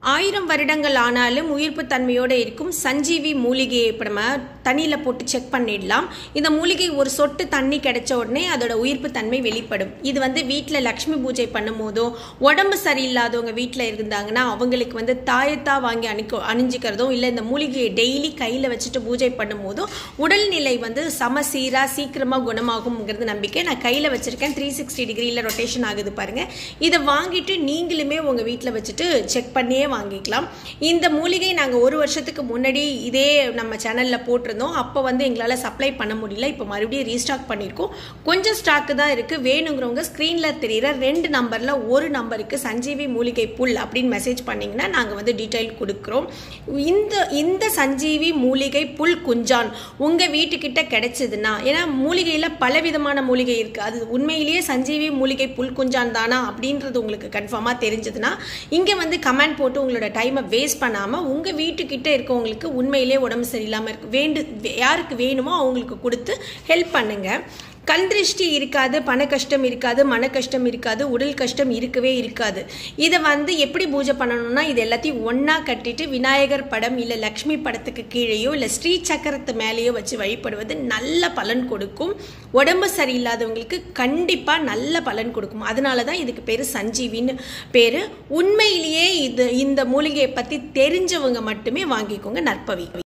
1000 வருடங்கள் ஆனாலும் உயிர்ப்பு தன்மையோடு இருக்கும் சஞ்சீவி மூலிகையை இப்போ நம்ம தண்ணியில் போட்டு செக் பண்ணிடலாம். இந்த மூலிகை ஒரு சொட்டு தண்ணி கிடைச்ச உடனே அதோட உயிர்ப்பு தன்மை வெளிப்படும். இது வீட்டில் லக்ஷ்மி பூஜை பண்ணும் போதோ உடம்பு சரியில்லாதவங்க வீட்டில் இருந்தாங்கன்னா அவங்களுக்கு தாயத்தா வாங்கி அணிஞ்சிக்கிறதும் இல்லை இந்த மூலிகையை டெய்லி கையில் வச்சுட்டு பூஜை பண்ணும் போதும் உடல்நிலை சமசீராக சீக்கிரமாக குணமாகும்ங்கிறது நம்பிக்கை. நான் கையில் வச்சுருக்கேன், 360 டிகிரியில் ரொட்டேஷன் ஆகுது பாருங்கள். இதை வாங்கிட்டு நீங்களுமே உங்கள் வீட்டில் வச்சுட்டு செக் பண்ணியே வாங்கிக்கலாம். இந்த மூலிகை நாங்கள் 1 வருஷத்துக்கு முன்னாடி இதே நம்ம சேனலில் போட்டிருந்தோம். அப்போ எங்களால் சப்ளை பண்ண முடியல. இப்போ மறுபடியும் ரீஸ்டாக் பண்ணியிருக்கோம். கொஞ்சம் ஸ்டாக்கு தான் இருக்குது. வேணுங்கிறவங்க ஸ்க்ரீனில் தெரிகிற 2 நம்பரில் ஒரு நம்பருக்கு சஞ்சீவி மூலிகை புல் அப்படின்னு மெசேஜ் பண்ணிங்கன்னா நாங்கள் டீட்டெயில் கொடுக்குறோம். இந்த சஞ்சீவி மூலிகை புல் குஞ்சான் உங்கள் வீட்டுக்கிட்ட கிடைச்சதுன்னா, ஏன்னா மூலிகையில் பலவிதமான மூலிகை இருக்குது, அது உண்மையிலேயே சஞ்சீவி மூலிகை புல் குஞ்சான் தானா அப்படின்றது உங்களுக்கு கன்ஃபார்மாக தெரிஞ்சதுன்னா இங்கே கமெண்ட் போட்டு உங்களோட டைமை வேஸ்ட் பண்ணாமல் உங்கள் வீட்டுக்கிட்ட இருக்கவங்களுக்கு உண்மையிலே உடம்பு சரியில்லாமல் யாருக்கு வேணுமோ அவங்களுக்கு கொடுத்து ஹெல்ப் பண்ணுங்கள். கண் திருஷ்டி இருக்காது, பண கஷ்டம் இருக்காது, மன கஷ்டம் இருக்காது, உடல் கஷ்டம் இருக்கவே இருக்காது. இதை எப்படி பூஜை பண்ணணும்னா, இது எல்லாத்தையும் ஒன்றா கட்டிட்டு விநாயகர் படம் இல்லை லக்ஷ்மி படத்துக்கு கீழேயோ இல்லை ஸ்ரீ சக்கரத்து மேலேயோ வச்சு வழிபடுவது நல்ல பலன் கொடுக்கும். உடம்பு சரியில்லாதவங்களுக்கு கண்டிப்பாக நல்ல பலன் கொடுக்கும். அதனால தான் இதுக்கு பேர் சஞ்சீவின்னு பேர். உண்மையிலேயே இந்த மூலிகையை பற்றி தெரிஞ்சவங்க மட்டுமே வாங்கிக்கோங்க. நற்பவி.